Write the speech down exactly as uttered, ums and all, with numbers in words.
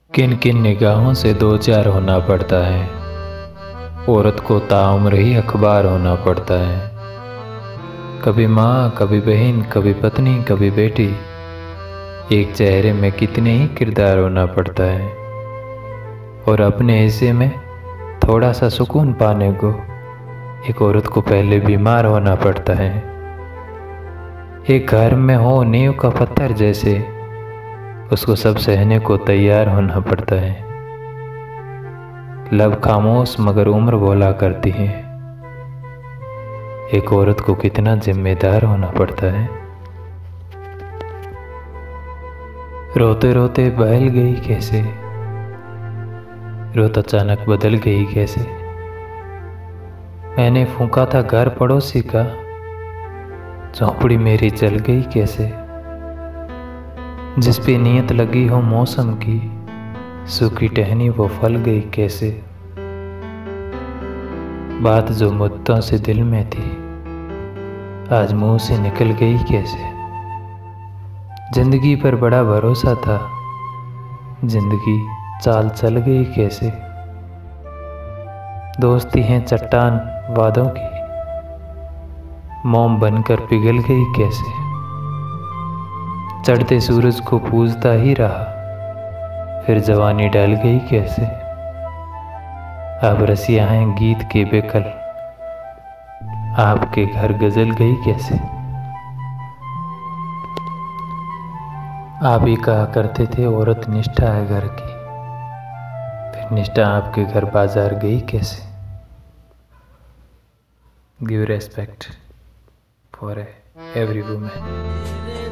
किन किन निगाहों से दो चार होना पड़ता है। औरत को ताउम्र ही अखबार होना पड़ता है। कभी माँ, कभी बहन, कभी पत्नी, कभी बेटी। एक चेहरे में कितने ही किरदार होना पड़ता है। और अपने हिस्से में थोड़ा सा सुकून पाने को एक औरत को पहले बीमार होना पड़ता है। एक घर में हो नींव का पत्थर जैसे, उसको सब सहने को तैयार होना पड़ता है। लब खामोश मगर उम्र बोला करती है। एक औरत को कितना जिम्मेदार होना पड़ता है। रोते रोते बहल गई कैसे, रोत अचानक बदल गई कैसे। मैंने फूंका था घर पड़ोसी का, झोंपड़ी मेरी जल गई कैसे। जिस पे नीयत लगी हो मौसम की, सूखी टहनी वो फल गई कैसे। बात जो मुद्दों से दिल में थी, आज मुंह से निकल गई कैसे। जिंदगी पर बड़ा भरोसा था, जिंदगी चाल चल गई कैसे। दोस्ती है चट्टान वादों की, मोम बनकर पिघल गई कैसे। चढ़ते सूरज को पूजता ही रहा, फिर जवानी ढल गई कैसे। अब रसिया हैं गीत के बेकल, आपके घर गजल गई कैसे। आप ही कहा करते थे औरत निष्ठा है घर की, फिर निष्ठा आपके घर बाजार गई कैसे। Give respect for every women.